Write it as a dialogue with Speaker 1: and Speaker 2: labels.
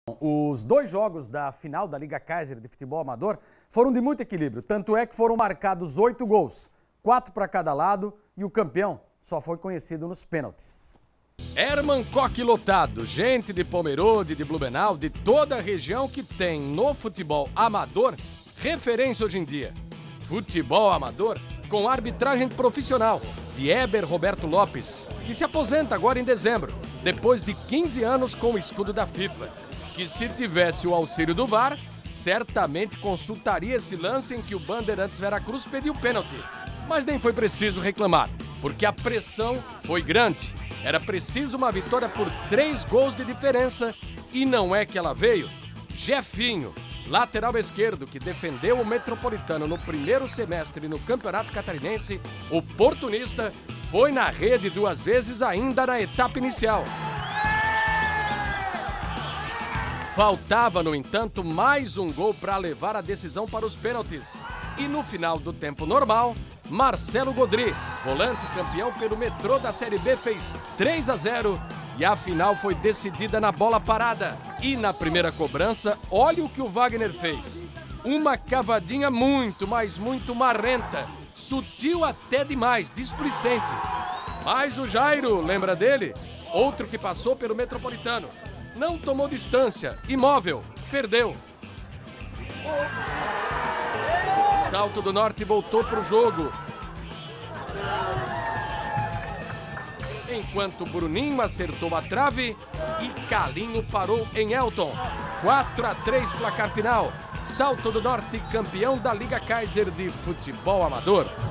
Speaker 1: Os dois jogos da final da Liga Kaiser de futebol amador foram de muito equilíbrio, tanto é que foram marcados 8 gols, 4 para cada lado, e o campeão só foi conhecido nos pênaltis.
Speaker 2: Herman Koch lotado, gente de Pomerode, de Blumenau, de toda a região que tem no futebol amador referência hoje em dia. Futebol amador com arbitragem profissional de Eber Roberto Lopes, que se aposenta agora em dezembro, depois de 15 anos com o escudo da FIFA, que se tivesse o auxílio do VAR, certamente consultaria esse lance em que o Bandeirantes Veracruz pediu pênalti. Mas nem foi preciso reclamar, porque a pressão foi grande. Era preciso uma vitória por 3 gols de diferença e não é que ela veio. Jefinho, lateral esquerdo que defendeu o Metropolitano no primeiro semestre no Campeonato Catarinense, oportunista, foi na rede 2 vezes ainda na etapa inicial. Faltava, no entanto, mais um gol para levar a decisão para os pênaltis. E no final do tempo normal, Marcelo Godry, volante campeão pelo Metrô da Série B, fez 3-0 e a final foi decidida na bola parada. E na primeira cobrança, olha o que o Wagner fez. Uma cavadinha muito, mas muito marrenta, sutil até demais, displicente. Mas o Jairo, lembra dele? Outro que passou pelo Metropolitano. Não tomou distância, imóvel, perdeu. Salto do Norte voltou para o jogo. Enquanto Bruninho acertou a trave e Calinho parou em Elton. 4-3 placar final. Salto do Norte, campeão da Liga Kaiser de futebol amador.